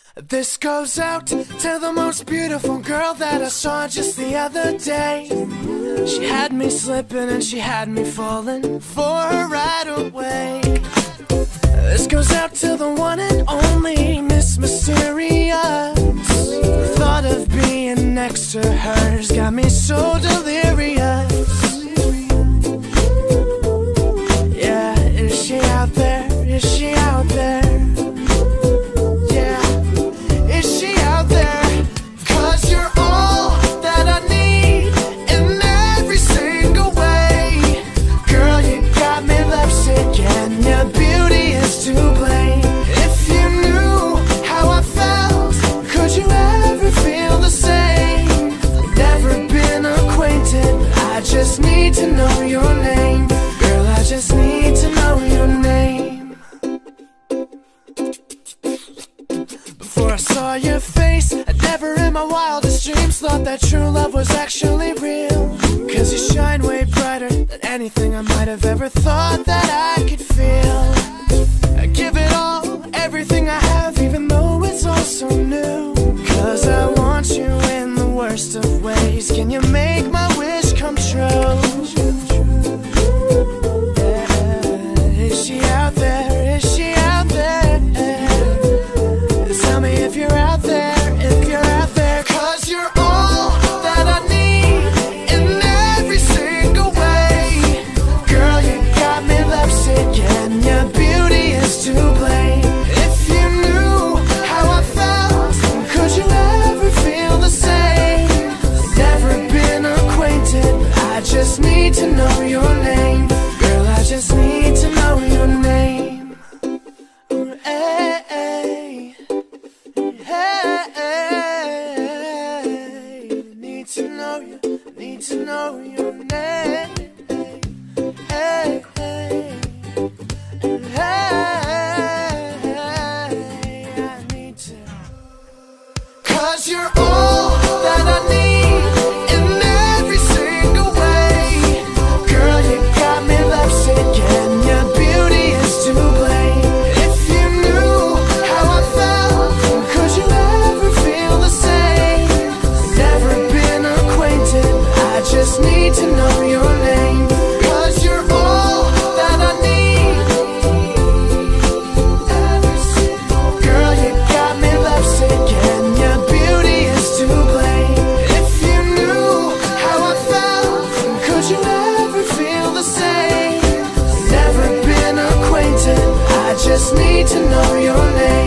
This goes out to the most beautiful girl that I saw just the other day. She had me slipping and she had me falling for her right away. This goes out to the one and only Miss Mysterious. The thought of being next to her's got me so delirious. Yeah, is she out there? Is she out there? I just need to know your name. Girl, I just need to know your name. Before I saw your face, I'd never in my wildest dreams thought that true love was actually real. Cause you shine way brighter than anything I might have ever thought that I could feel. I give it all, everything I have, even though it's all so new. Cause I want you in the worst of ways. Can you make my wish come true? Yeah. Is she out there? Is she out there? Tell me if you're out there, if you're out there. Cause you're all that I need in every single way. Girl, you got me lovesick and your beauty is to blame. If you knew how I felt, could you ever feel the same? Never been acquainted, I just need to know your name. Girl, I just need to know your name. Hey, hey, hey, need to know you, need to know your name. Hey, hey, hey, I need to. Cause you're all that I need in every single way. Girl, you got me lovesick and your beauty is to blame. If you knew how I felt, could you ever feel the same? Never been acquainted, I just need to know your name. Cause you're all that I need. Girl, you got me lovesick and your beauty is to blame. If you knew how I felt, could you ever feel the same? Never been acquainted, I just need to know your name.